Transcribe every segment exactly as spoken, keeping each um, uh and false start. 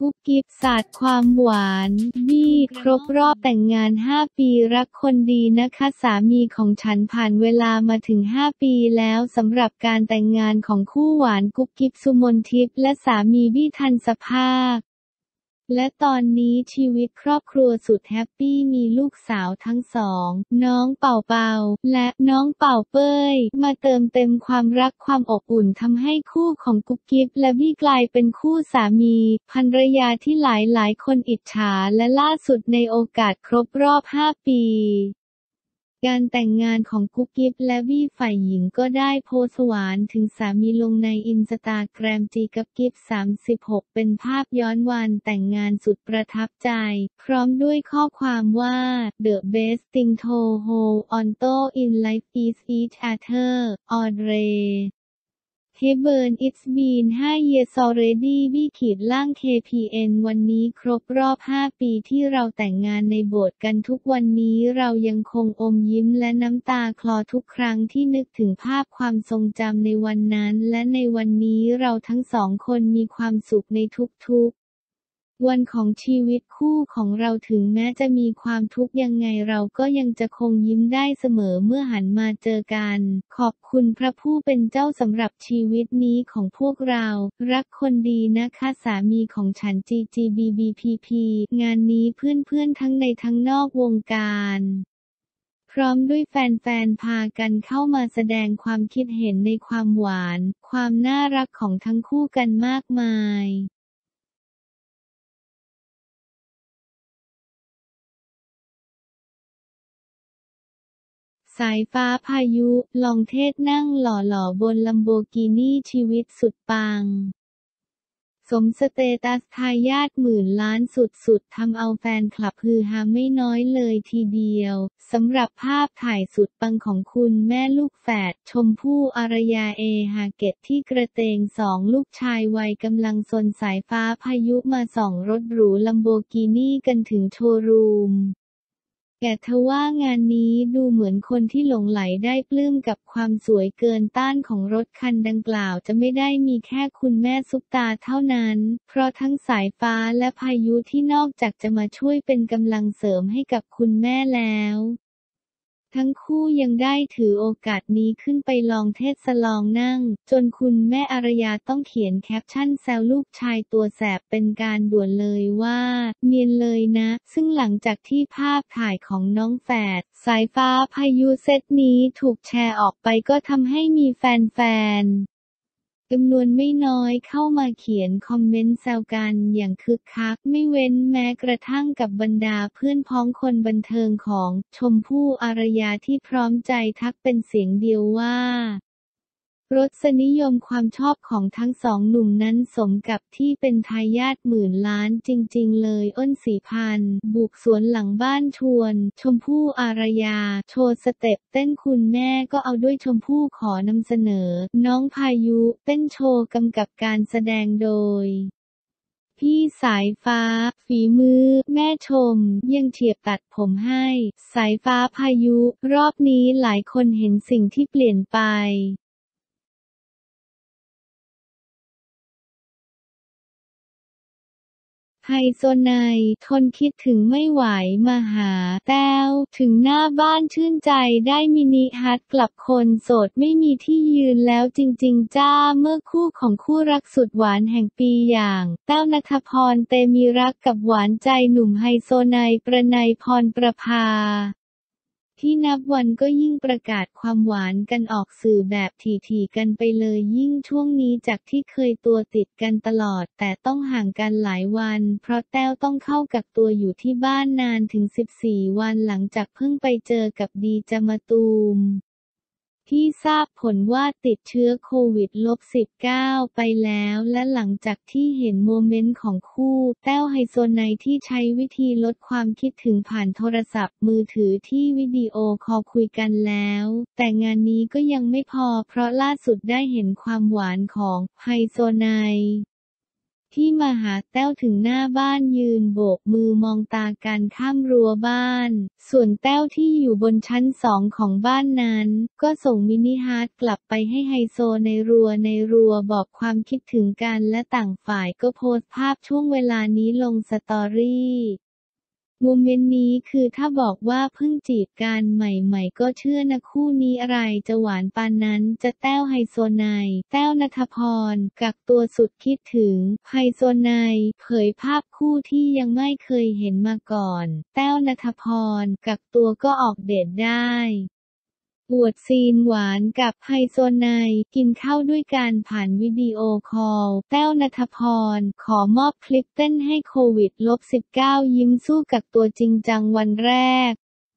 กุ๊บกิ๊บสาดความหวานบี้ครบรอบแต่งงานห้าปีรักคนดีนะคะสามีของฉันผ่านเวลามาถึงห้าปีแล้วสำหรับการแต่งงานของคู่หวานกุ๊บกิ๊บสุมนทิพย์และสามีบี้ทันสภาคและตอนนี้ชีวิตครอบครัวสุดแฮปปี้มีลูกสาวทั้งสองน้องเป่าเปาและน้องเป่าเป้ยมาเติมเต็มความรักความอบอุ่นทำให้คู่ของกุ๊บกิ๊บและบี้กลายเป็นคู่สามีภรรยาที่หลายหลายคนอิจฉาและล่าสุดในโอกาสครบรอบห้าปีการแต่งงานของกุ๊บกิ๊บและบี้ฝ่ายหญิงก็ได้โพสต์หวานถึงสามีลงในอินสตาแกรมจีกับกิ๊บสามสิบหกเป็นภาพย้อนวันแต่งงานสุดประทับใจพร้อมด้วยข้อความว่า The best thing to hold on to in life is each other Audrey Hepburn It's been five years already บี้ขีดล่าง เค พี เอ็น วันนี้ครบรอบห้าปีที่เราแต่งงานในโบสถ์กันทุกวันนี้เรายังคงอมยิ้มและน้ำตาคลอทุกครั้งที่นึกถึงภาพความทรงจำในวันนั้นและในวันนี้เราทั้งสองคนมีความสุขในทุกๆวันของชีวิตคู่ของเราถึงแม้จะมีความทุกข์ยังไงเราก็ยังจะคงยิ้มได้เสมอเมื่อหันมาเจอกันขอบคุณพระผู้เป็นเจ้าสำหรับชีวิตนี้ของพวกเรารักคนดีนะคะสามีของฉัน จี จี บี บี พี พี งานนี้เพื่อนๆทั้งในทั้งนอกวงการพร้อมด้วยแฟนๆพากันเข้ามาแสดงความคิดเห็นในความหวานความน่ารักของทั้งคู่กันมากมายสายฟ้าพายุลองเทศนั่งหล่อๆบนลัมโบกินี่ชีวิตสุดปังสมสเตตัสทายาทหมื่นล้านสุดๆทำเอาแฟนคลับฮือฮาไม่น้อยเลยทีเดียวสำหรับภาพถ่ายสุดปังของคุณแม่ลูกแฝดชมพู่อารยาเอฮาเกตที่กระเตงสองลูกชายวัยกำลังซนสายฟ้าพายุมาส่องรถหรูลัมโบกินี่กันถึงโชว์รูมแต่ทว่างานนี้ดูเหมือนคนที่หลงไหลได้ปลื้มกับความสวยเกินต้านของรถคันดังกล่าวจะไม่ได้มีแค่คุณแม่ซุปตาเท่านั้นเพราะทั้งสายฟ้าและพายุที่นอกจากจะมาช่วยเป็นกำลังเสริมให้กับคุณแม่แล้วทั้งคู่ยังได้ถือโอกาสนี้ขึ้นไปลองเทศลองนั่งจนคุณแม่อารยาต้องเขียนแคปชั่นแซวลูกชายตัวแสบเป็นการด่วนเลยว่าเนียนเลยนะซึ่งหลังจากที่ภาพถ่ายของน้องแฝดสายฟ้าพายุเซตนี้ถูกแชร์ออกไปก็ทำให้มีแฟนๆจำนวนไม่น้อยเข้ามาเขียนคอมเมนต์แซวกันอย่างคึกคักไม่เว้นแม้กระทั่งกับบรรดาเพื่อนพ้องคนบันเทิงของชมพู่อารยาที่พร้อมใจทักเป็นเสียงเดียวว่ารสนิยมความชอบของทั้งสองหนุ่มนั้นสมกับที่เป็นทายาทหมื่นล้านจริงๆเลยอ้นศรีพันธ์บุกสวนหลังบ้านชวนชมพู่อารยาโชว์สเต็ปเต้นคุณแม่ก็เอาด้วยชมพู่ขอนำเสนอน้องพายุเต้นโชว์กำกับการแสดงโดยพี่สายฟ้าฝีมือแม่ชมยังเฉียบตัดผมให้สายฟ้าพายุรอบนี้หลายคนเห็นสิ่งที่เปลี่ยนไปไฮโซไนทนคิดถึงไม่ไหวมาหาแต้วถึงหน้าบ้านชื่นใจได้มินิฮัทกลับคนโสดไม่มีที่ยืนแล้วจริงๆจ้าเมื่อคู่ของคู่รักสุดหวานแห่งปีอย่างแต้วณัฐพรเตมีรักกับหวานใจหนุ่มไฮโซไนประไนพรประภาที่นับวันก็ยิ่งประกาศความหวานกันออกสื่อแบบถี่ๆกันไปเลยยิ่งช่วงนี้จากที่เคยตัวติดกันตลอดแต่ต้องห่างกันหลายวันเพราะแต้วต้องเข้ากักตัวอยู่ที่บ้านนานถึงสิบสี่วันหลังจากเพิ่งไปเจอกับดีจามะตูมที่ทราบผลว่าติดเชื้อโควิด สิบเก้า ไปแล้วและหลังจากที่เห็นโมเมนต์ของคู่แต้วไฮโซไนที่ใช้วิธีลดความคิดถึงผ่านโทรศัพท์มือถือที่วิดีโอคอลคุยกันแล้วแต่งานนี้ก็ยังไม่พอเพราะล่าสุดได้เห็นความหวานของไฮโซไนที่มาหาแต้วถึงหน้าบ้านยืนโบกมือมองตากันข้ามรั้วบ้านส่วนแต้วที่อยู่บนชั้นสองของบ้านนั้นก็ส่งมินิฮาร์ทกลับไปให้ไฮโซในรัวในรัวบอกความคิดถึงกันและต่างฝ่ายก็โพสต์ภาพช่วงเวลานี้ลงสตอรี่โมเมนต์นี้คือถ้าบอกว่าเพิ่งจีบกันใหม่ๆก็เชื่อนะคู่นี้อะไรจะหวานปานนั้นจะแต้วไฮโซไนแต้วณัฐพรกักตัวสุดคิดถึงไฮโซไนเผยภาพคู่ที่ยังไม่เคยเห็นมาก่อนแต้วณัฐพรกักตัวก็ออกเดทได้อวดซีนหวานกับไฮโซไนกินข้าวด้วยกันผ่านวิดีโอคอลแต้วณัฐพรขอมอบคลิปเต้นให้โควิด สิบเก้า ยิ้มสู้กักตัวจริงจังวันแรก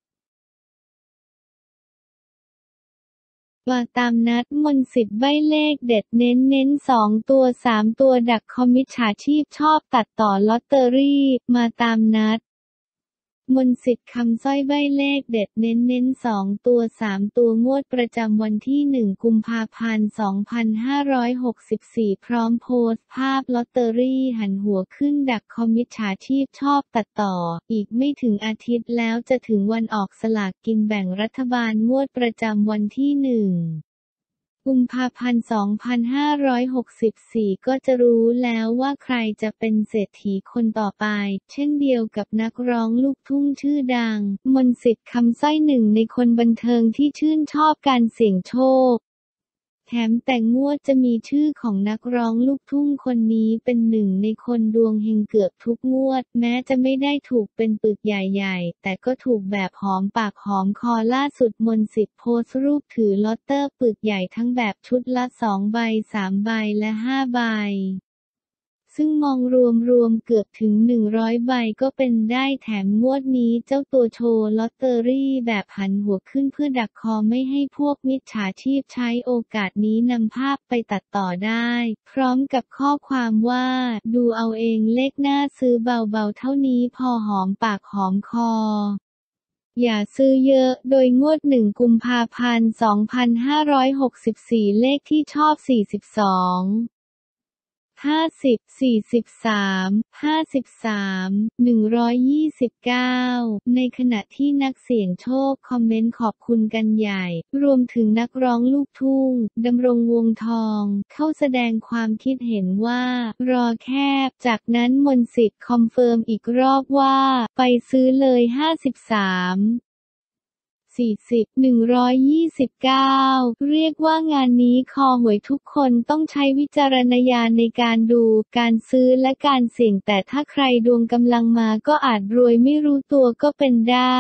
ว่าตามนัดมนต์สิทธิ์ใบ้เลขเด็ดเน้นเน้นสองตัวสามตัวดักคอมมิจฉาชีพชอบตัดต่อลอตเตอรี่มาตามนัดมนต์สิทธิ์คำสร้อยใบ้เลขเด็ดเน้นเน้นสองตัวสามตัวงวดประจำวันที่หนึ่งกุมภาพันธ์สองพันห้าร้อยหกสิบสี่พร้อมโพสต์ภาพลอตเตอรี่หันหัวขึ้นดักคอมมิจฉาชีพชอบตัดต่ออีกไม่ถึงอาทิตย์แล้วจะถึงวันออกสลากกินแบ่งรัฐบาลงวดประจำวันที่หนึ่งกุมภาพันธ์สองพันห้าร้อยหกสิบสี่ก็จะรู้แล้วว่าใครจะเป็นเศรษฐีคนต่อไปเช่นเดียวกับนักร้องลูกทุ่งชื่อดังมนต์สิทธิ์คำสร้อยหนึ่งในคนบันเทิงที่ชื่นชอบการเสี่ยงโชคแถมแต่งงวดจะมีชื่อของนักร้องลูกทุ่งคนนี้เป็นหนึ่งในคนดวงเฮงเกือบทุกงวดแม้จะไม่ได้ถูกเป็นปึกใหญ่ๆแต่ก็ถูกแบบหอมปากหอมคอล่าสุดมนต์สิทธิ์โพสต์รูปถือลอตเตอร์ปึกใหญ่ทั้งแบบชุดละสองใบสามใบและห้าใบซึ่งมองรวมๆเกือบถึงหนึ่งร้อยใบก็เป็นได้แถมงวดนี้เจ้าตัวโชว์ลอตเตอรี่แบบหันหัวขึ้นเพื่อดักคอไม่ให้พวกมิจฉาชีพใช้โอกาสนี้นำภาพไปตัดต่อได้พร้อมกับข้อความว่าดูเอาเองเลขหน้าซื้อเบาๆเท่านี้พอหอมปากหอมคออย่าซื้อเยอะโดยงวดหนึ่งกุมภาพันธ์สองพันห้าร้อยหกสิบสี่เลขที่ชอบสี่สิบสองห้าสิบ สี่สิบสาม ห้าสิบสาม หนึ่งร้อยยี่สิบเก้าในขณะที่นักเสี่ยงโชคคอมเมนต์ขอบคุณกันใหญ่รวมถึงนักร้องลูกทุ่งดำรงวงทองเข้าแสดงความคิดเห็นว่ารอแคบจากนั้นมนต์สิทธิ์คอนเฟิร์มอีกรอบว่าไปซื้อเลยห้าสิบสามสี่สิบ หนึ่งร้อยยี่สิบเก้าเรียกว่างานนี้คอหวยทุกคนต้องใช้วิจารณญาณในการดูการซื้อและการเสี่ยงแต่ถ้าใครดวงกำลังมาก็อาจรวยไม่รู้ตัวก็เป็นได้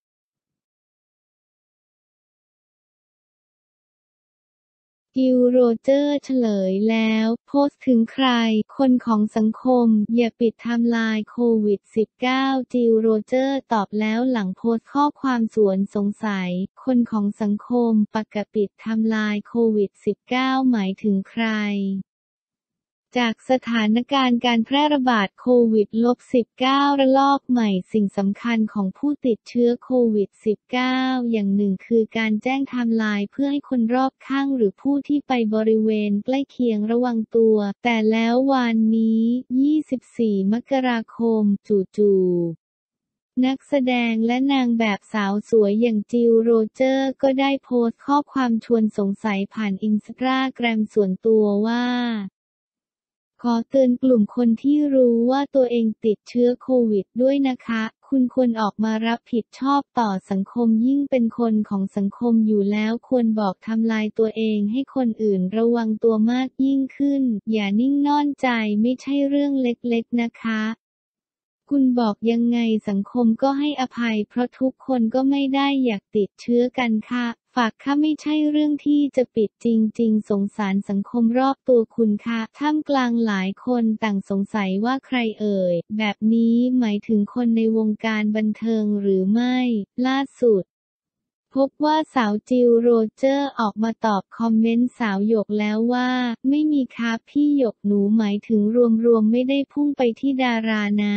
กิลโรเจอร์เฉลยแล้วโพสต์ถึงใครคนของสังคมอย่าปิดไทม์ไลน์โควิด สิบเก้า กิลโรเจอร์ตอบแล้วหลังโพสต์ข้อความสวนสงสัยคนของสังคมปกปิดไทม์ไลน์โควิด สิบเก้า หมายถึงใครจากสถานการณ์การแพร่ระบาดโควิด สิบเก้า ระลอกใหม่สิ่งสำคัญของผู้ติดเชื้อโควิด สิบเก้า อย่างหนึ่งคือการแจ้งไทม์ไลน์เพื่อให้คนรอบข้างหรือผู้ที่ไปบริเวณใกล้เคียงระวังตัวแต่แล้ววันนี้ยี่สิบสี่มกราคมจู่ๆนักแสดงและนางแบบสาวสวยอย่างจิลโรเจอร์ก็ได้โพสต์ข้อความชวนสงสัยผ่านอินสตาแกรมส่วนตัวว่าขอเตือนกลุ่มคนที่รู้ว่าตัวเองติดเชื้อโควิดด้วยนะคะคุณควรออกมารับผิดชอบต่อสังคมยิ่งเป็นคนของสังคมอยู่แล้วควรบอกทำลายตัวเองให้คนอื่นระวังตัวมากยิ่งขึ้นอย่านิ่งนอนใจไม่ใช่เรื่องเล็กๆนะคะคุณบอกยังไงสังคมก็ให้อภัยเพราะทุกคนก็ไม่ได้อยากติดเชื้อกันค่ะฝากค่ะไม่ใช่เรื่องที่จะปิดจริงๆสงสารสังคมรอบตัวคุณค่ะท่ามกลางหลายคนต่างสงสัยว่าใครเอ่ยแบบนี้หมายถึงคนในวงการบันเทิงหรือไม่ล่าสุดพบว่าสาวจิลโรเจอร์ออกมาตอบคอมเมนต์สาวหยกแล้วว่าไม่มีครับพี่หยกหนูหมายถึงรวมๆไม่ได้พุ่งไปที่ดารานะ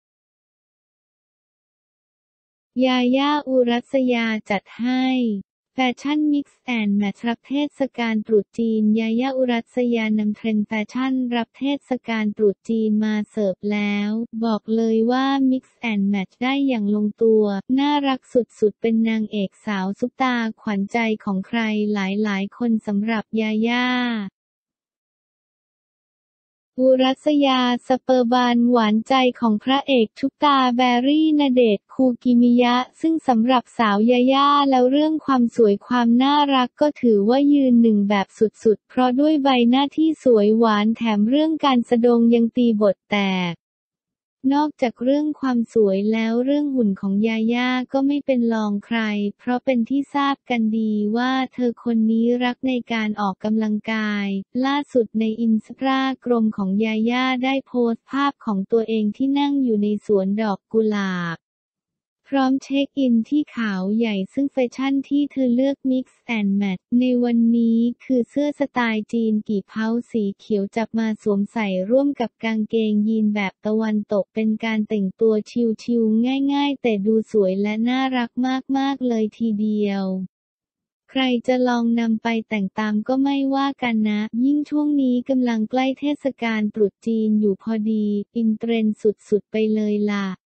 ยาย่าอุรัสยาจัดให้แฟชั่นมิกซ์แอนด์แมทช์รับเทศกาลตรุษจีนยาย่าอุรัสยานำเทรนด์แฟชั่นรับเทศกาลตรุษจีนมาเสิร์ฟแล้วบอกเลยว่ามิกซ์แอนด์แมทช์ได้อย่างลงตัวน่ารักสุดๆเป็นนางเอกสาวซุปตาขวัญใจของใครหลายๆคนสำหรับยาย่าอุรัสยา สเปอร์บันหวานใจของพระเอกซุปตาแบร์รี่ ณเดชน์ คูกิมิยะซึ่งสำหรับสาวยาย่าแล้วเรื่องความสวยความน่ารักก็ถือว่ายืนหนึ่งแบบสุดๆเพราะด้วยใบหน้าที่สวยหวานแถมเรื่องการแสดงยังตีบทแตกนอกจากเรื่องความสวยแล้วเรื่องหุ่นของยาย่าก็ไม่เป็นรองใครเพราะเป็นที่ทราบกันดีว่าเธอคนนี้รักในการออกกำลังกายล่าสุดในอินสตาแกรมของยาย่าได้โพสต์ภาพของตัวเองที่นั่งอยู่ในสวนดอกกุหลาบพร้อมเช็คอินที่เขาใหญ่ซึ่งแฟชั่นที่เธอเลือก Mix and Match ในวันนี้คือเสื้อสไตล์จีนกี่เผาสีเขียวจับมาสวมใส่ร่วมกับกางเกงยีนแบบตะวันตกเป็นการแต่งตัวชิลๆง่ายๆแต่ดูสวยและน่ารักมากๆเลยทีเดียวใครจะลองนำไปแต่งตามก็ไม่ว่ากันนะยิ่งช่วงนี้กำลังใกล้เทศกาลตรุษจีนอยู่พอดีอินเทรนด์สุดๆไปเลยล่ะ